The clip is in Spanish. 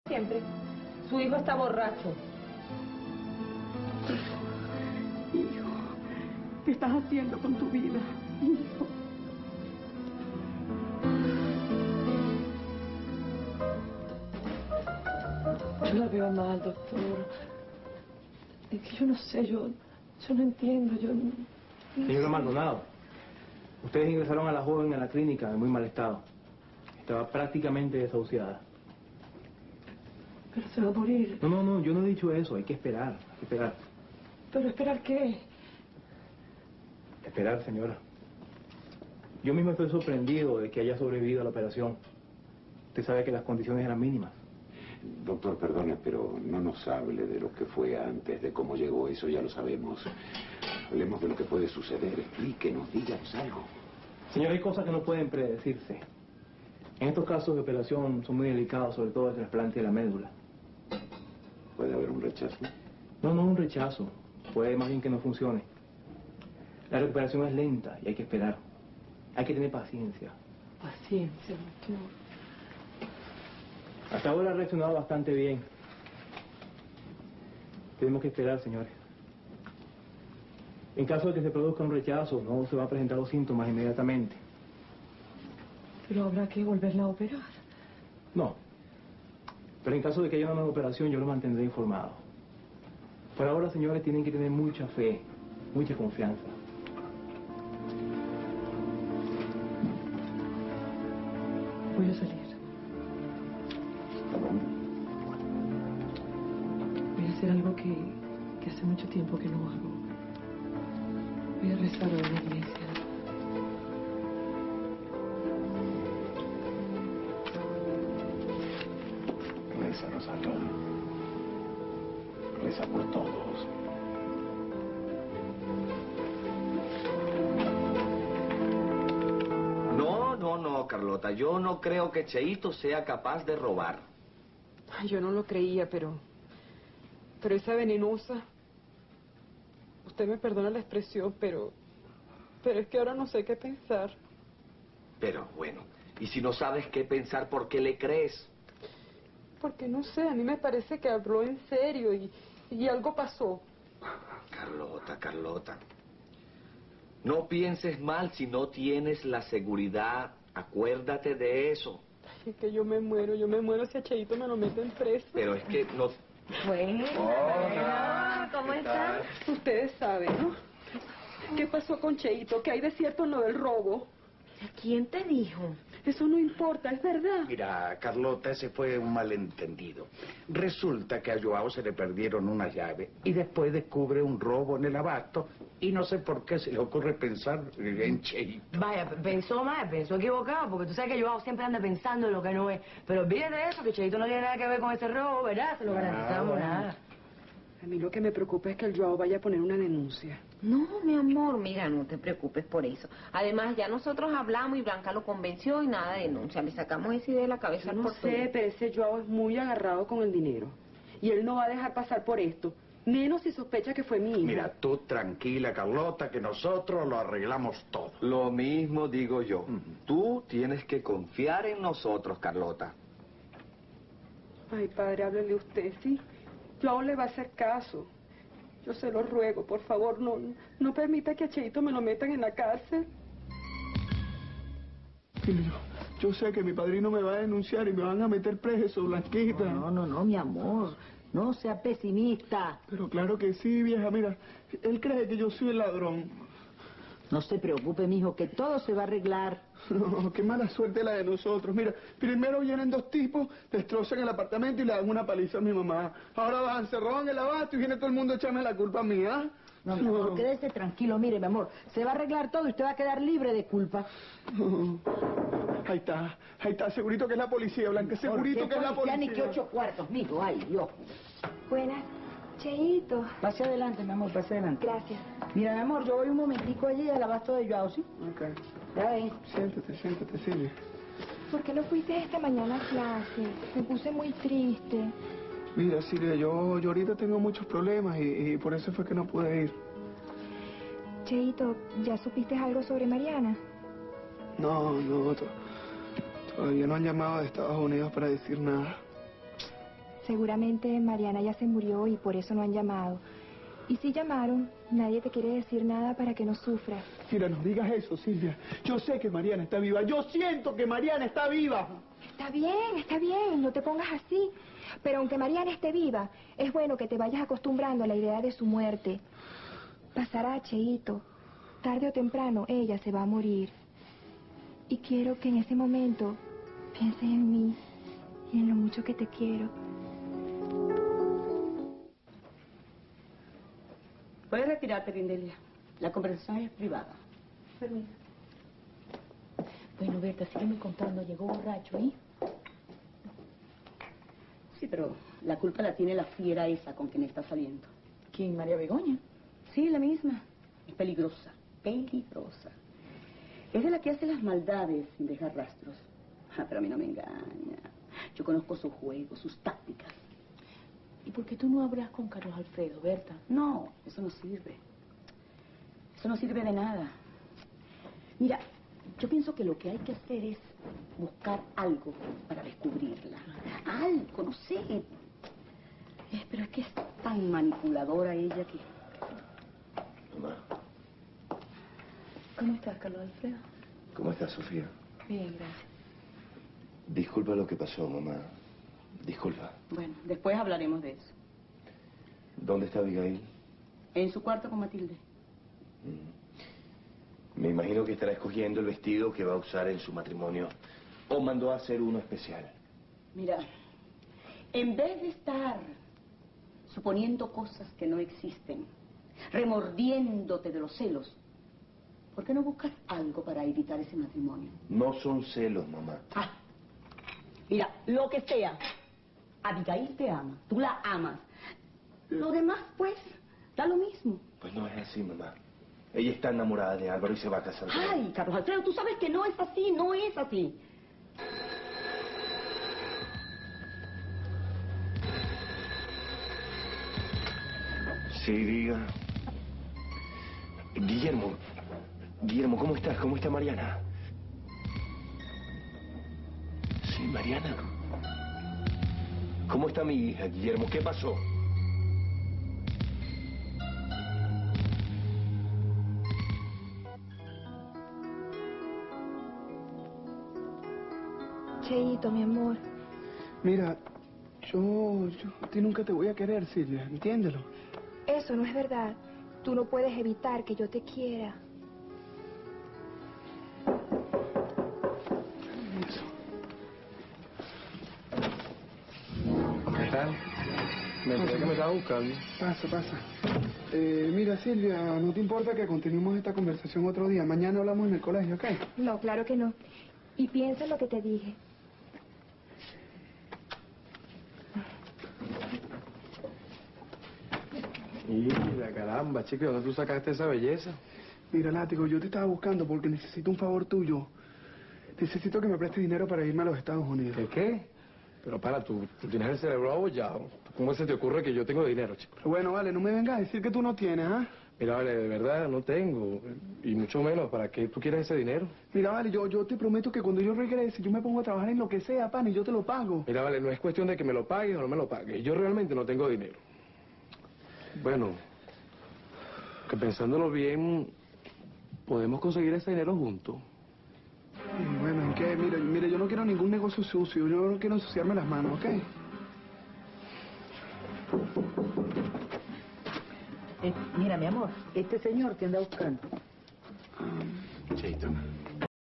Siempre. Su hijo está borracho. Hijo, ¿qué estás haciendo con tu vida? Hijo. Yo la veo mal, doctor. Es que yo no sé, yo no entiendo, yo no... Señora Maldonado, ustedes ingresaron a la joven a la clínica en muy mal estado. Estaba prácticamente desahuciada. Pero se va a morir. No, yo no he dicho eso. Hay que esperar, hay que esperar. ¿Pero esperar qué? Esperar, señora. Yo mismo estoy sorprendido de que haya sobrevivido a la operación. Usted sabe que las condiciones eran mínimas. Doctor, perdone, pero no nos hable de lo que fue antes, de cómo llegó, eso ya lo sabemos. Hablemos de lo que puede suceder. Explíquenos, díganos algo. Señora, hay cosas que no pueden predecirse. En estos casos de operación son muy delicados, sobre todo el trasplante de la médula. ¿Puede haber un rechazo? No un rechazo. Puede más bien que no funcione. La recuperación es lenta y hay que esperar. Hay que tener paciencia. Paciencia, doctor. Hasta ahora ha reaccionado bastante bien. Tenemos que esperar, señores. En caso de que se produzca un rechazo, no se va a presentar los síntomas inmediatamente. Pero habrá que volverla a operar. No. Pero en caso de que haya una nueva operación, yo lo mantendré informado. Por ahora, señores, tienen que tener mucha fe, mucha confianza. Voy a salir. ¿A dónde? Voy a hacer algo que hace mucho tiempo que no hago. Voy a rezar a la iglesia. Reza, Rosario. Reza por todos. No, Carlota. Yo no creo que Cheito sea capaz de robar. Ay, yo no lo creía, pero esa venenosa... Usted me perdona la expresión, pero es que ahora no sé qué pensar. Pero bueno, y si no sabes qué pensar, ¿por qué le crees? Porque no sé, a mí me parece que habló en serio y algo pasó. Carlota. No pienses mal si no tienes la seguridad. Acuérdate de eso. Ay, es que yo me muero si a Cheito me lo meten preso. Pero es que no... Bueno, Hola. ¿cómo ¿Qué están? tal? Ustedes saben, ¿no? ¿Qué pasó con Cheito? ¿Qué hay de cierto en lo del robo? ¿Quién te dijo? Eso no importa, es verdad. Mira, Carlota, ese fue un malentendido. Resulta que a Joao se le perdieron una llave y después descubre un robo en el abasto y no sé por qué se le ocurre pensar en Cheito. Vaya, pensó mal, pensó equivocado, porque tú sabes que Joao siempre anda pensando en lo que no es. Pero olvídate de eso, que Cheito no tiene nada que ver con ese robo, ¿verdad? Se lo garantizamos, bueno. nada. A mí lo que me preocupa es que el Joao vaya a poner una denuncia. No, mi amor, mira, no te preocupes por eso. Además, ya nosotros hablamos y Blanca lo convenció y nada de denuncia. Le sacamos esa idea de la cabeza Yo no por todo. sé, pero ese Joao es muy agarrado con el dinero. Y él no va a dejar pasar por esto. Menos si sospecha que fue mi hijo. Mira, tú tranquila, Carlota, que nosotros lo arreglamos todo. Lo mismo digo yo. Tú tienes que confiar en nosotros, Carlota. Ay, padre, háblele usted, ¿sí? Joao le va a hacer caso. Yo se lo ruego, por favor, no permita que a Cheito me lo metan en la cárcel. Yo sé que mi padrino me va a denunciar y me van a meter preso, Blanquita. No, mi amor. No sea pesimista. Pero claro que sí, vieja, mira, él cree que yo soy el ladrón. No se preocupe, mijo, que todo se va a arreglar. No, qué mala suerte la de nosotros. Mira, primero vienen dos tipos, destrozan el apartamento y le dan una paliza a mi mamá. Ahora van, se roban el abasto y viene todo el mundo a echarme la culpa a mí, ¿ah? No, mi amor, quédese tranquilo, mire, mi amor. Se va a arreglar todo y usted va a quedar libre de culpa. Ahí está, segurito que es la policía, Blanca, segurito que es la policía. Ni que 8 cuartos, mijo, ay, Dios. Buenas, Cheito. Pase adelante, mi amor, pase adelante. Gracias. Mira, mi amor, yo voy un momentico allí al abasto de Joao, ¿sí? Ok. Ya ven. Siéntate, Silvia. ¿Por qué no fuiste esta mañana a clase? Me puse muy triste. Mira, Silvia, yo ahorita tengo muchos problemas y por eso fue que no pude ir. Cheito, ¿ya supiste algo sobre Mariana? No, todavía no han llamado de Estados Unidos para decir nada. Seguramente Mariana ya se murió y por eso no han llamado. Y si llamaron, nadie te quiere decir nada para que no sufras. Mira, no digas eso, Silvia. Yo sé que Mariana está viva. Yo siento que Mariana está viva. Está bien, no te pongas así. Pero aunque Mariana esté viva, es bueno que te vayas acostumbrando a la idea de su muerte. Pasará, Cheito. Tarde o temprano, ella se va a morir. Y quiero que en ese momento pienses en mí y en lo mucho que te quiero. Puedes retirarte, Rindelia. La conversación es privada. Permiso. Bueno, Berta, sígueme contando. Llegó borracho, ¿eh? Sí, pero la culpa la tiene la fiera esa con quien está saliendo. ¿Quién? ¿María Begoña? Sí, la misma. Es peligrosa, peligrosa. Es de la que hace las maldades sin dejar rastros. Ah, pero a mí no me engaña. Yo conozco sus juegos, sus tácticas. ¿Y por qué tú no hablas con Carlos Alfredo, Berta? No, eso no sirve. Eso no sirve de nada. Mira, yo pienso que lo que hay que hacer es buscar algo para descubrirla. Algo, no sé. Pero es que es tan manipuladora ella que... Mamá, ¿Cómo estás, Carlos Alfredo? ¿cómo estás, Sofía? Bien, gracias. Disculpa lo que pasó, mamá. Disculpa. Bueno, después hablaremos de eso. ¿Dónde está Abigail? En su cuarto con Matilde. Me imagino que estará escogiendo el vestido que va a usar en su matrimonio. ¿O mandó a hacer uno especial? Mira, en vez de estar suponiendo cosas que no existen, remordiéndote de los celos, ¿por qué no buscas algo para evitar ese matrimonio? No son celos, mamá. Ah, mira, lo que sea. Abigail te ama, tú la amas. Lo demás, pues, da lo mismo. Pues no es así, mamá. Ella está enamorada de Álvaro y se va a casar con él. Ay, Carlos Alfredo, tú sabes que no es así, no es así. Sí, diga. Guillermo, ¿cómo estás? ¿Cómo está Mariana? Sí, Mariana. ¿Cómo está mi hija, Guillermo? ¿Qué pasó? Cheito, mi amor. Mira, yo a ti nunca te voy a querer, Silvia. Entiéndelo. Eso no es verdad. Tú no puedes evitar que yo te quiera. ¿Qué tal? Me enteré que me estaba buscando. Pasa. Mira, Silvia, ¿no te importa que continuemos esta conversación otro día? Mañana hablamos en el colegio, ¿ok? No, claro que no. Y piensa en lo que te dije. Mira, caramba, chico, ¿dónde tú sacaste esa belleza? Mira, Látigo, yo te estaba buscando porque necesito un favor tuyo. Necesito que me prestes dinero para irme a los Estados Unidos. ¿Qué? Pero para, tú tienes el cerebro abollado. ¿Cómo se te ocurre que yo tengo dinero, chico? Pero bueno, vale, no me vengas a decir que tú no tienes, ¿ah? Mira, vale, de verdad no tengo. Y mucho menos, ¿para qué tú quieres ese dinero? Mira, vale, yo te prometo que cuando yo regrese, yo me pongo a trabajar en lo que sea, pan, y yo te lo pago. Mira, vale, no es cuestión de que me lo pagues o no me lo pagues. Yo realmente no tengo dinero. Bueno, que pensándolo bien, podemos conseguir ese dinero juntos. Y bueno, ¿y qué? Mira, yo no quiero ningún negocio sucio. Yo no quiero ensuciarme las manos, ¿ok? Mira, mi amor, este señor te anda buscando. Cheito.